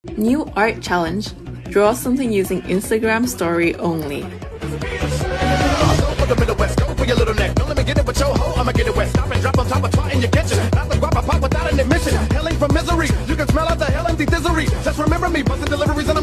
New art challenge. Draw something using Instagram story only. From misery, you can smell out the hell and the misery. Just remember me, busting deliveries and